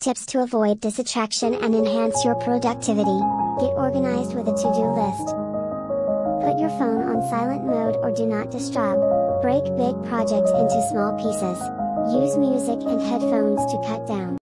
Tips to avoid disatraction and enhance your productivity. Get organized with a to-do list. Put your phone on silent mode or do not disturb. Break big projects into small pieces. Use music and headphones to cut down